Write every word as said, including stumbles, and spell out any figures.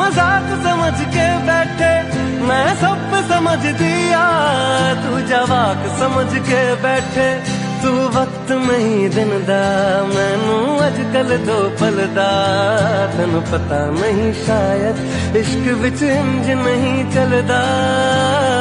मजाक समझ के बैठे, मैं सब समझ दिया, तू जवाक समझ के बैठे। तू वक्त नहीं दिन दा, मैनू अजकल दो पल दा, तैनू पता नहीं शायद इश्क विच इंज नहीं चलदा।